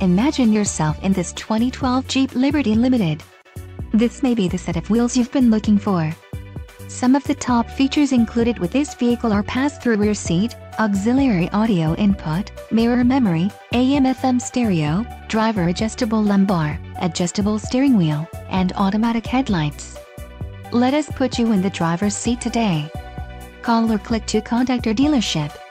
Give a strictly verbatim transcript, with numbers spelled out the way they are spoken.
Imagine yourself in this twenty twelve Jeep Liberty Limited. This may be the set of wheels you've been looking for. Some of the top features included with this vehicle are pass-through rear seat, auxiliary audio input, mirror memory, A M F M stereo, driver adjustable lumbar, adjustable steering wheel, and automatic headlights. Let us put you in the driver's seat today. Call or click to contact our dealership.